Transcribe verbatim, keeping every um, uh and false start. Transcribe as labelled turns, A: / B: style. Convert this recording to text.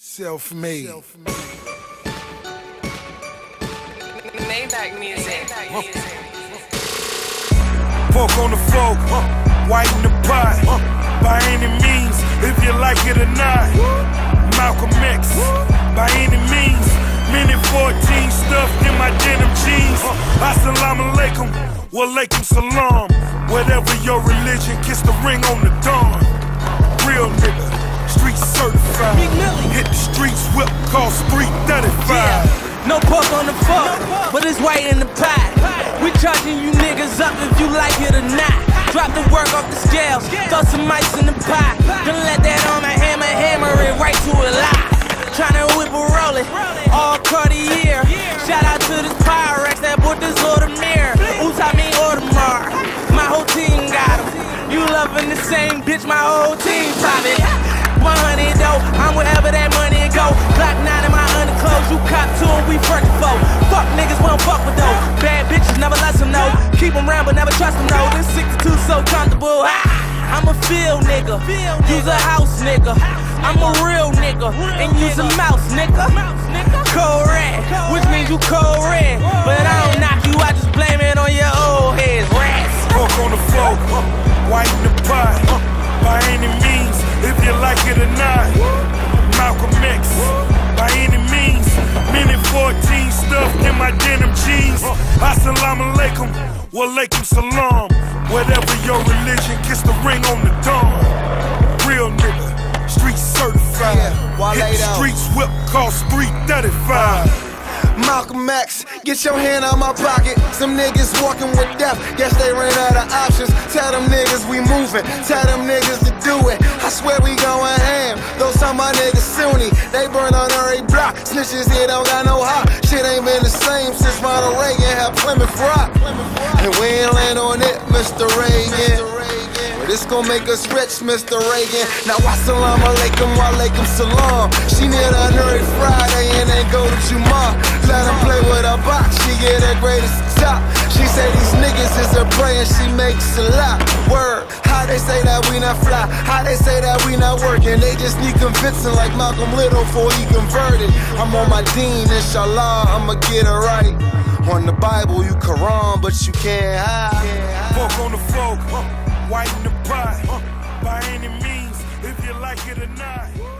A: Self-made.
B: Maybach music.
A: Huh. Fork on the fork, huh. Whiten the pot, huh. By any means, if you like it or not. Malcolm X, by any means. Minute fourteen stuffed in my denim jeans. Assalamu alaikum, wa alaikum salam. Whatever your religion, kiss the ring on the dawn. Real nigga, street certified. Hit the streets, whip, call Spree thirty-five.
C: Yeah. No pork on the fork, no but it's white in the pot. We charging you niggas up if you like it or not. Drop the work off the scales, throw some ice in the pot. Don't let that on my hammer, hammer it right to a lot. Tryna whip a roll it, all Cartier. Shout out to this Pyrex that bought this Audemars. Utami Audemars, my whole team got him. You loving the same bitch, my whole team pop it. one hundred though, I'm wherever that money go. Glock nine in my underclothes, you cop two and we first foe. Fuck niggas, we don't fuck with those. Bad bitches, never let them know. Keep them round but never trust them, no. This sixty-two so comfortable, ah. I'm a field nigga, use a house nigga. I'm a real nigga, and use a mouse nigga. Cold red, which means you cold red. But I don't knock you, I just blame it on your old heads, rats.
A: Fork on the floor, whiten the pot, by any means, if you like it or not. Malcolm X, by any means. Minute fourteen stuffed in my denim jeans. Assalamu alaikum, wa alaikum salam. Whatever your religion, kiss the ring on the dawn. Real nigga, street certified.
D: Yeah,
A: hit the streets, whip, call Spree thirty-five.
D: Malcolm X, get your hand out my pocket. Some niggas walking with death, guess they ran out of options. Tell them niggas we moving, tell them niggas to do it. I swear we going ham, those some my niggas Sunni. They burn on every block, snitches here don't got no hop. Shit ain't been the same since Ronald Reagan had Plymouth Rock. And we ain't land on it, Mister Reagan. This gon' make us rich, Mister Reagan. Now assalamu alaikum, wa alaikum salam. She need her every Friday and then go to Juma. Let him play with her box, she get her greatest top. She say these niggas is her prey and she makes a lot. Word, how they say that we not fly, how they say that we not working. They just need convincing like Malcolm Little before he converted. I'm on my deen, inshallah, I'ma get it right. On the Bible, you Quran, but you can't hide.
A: Fork on the fork, whiten the pot, by any means, if you like it or not.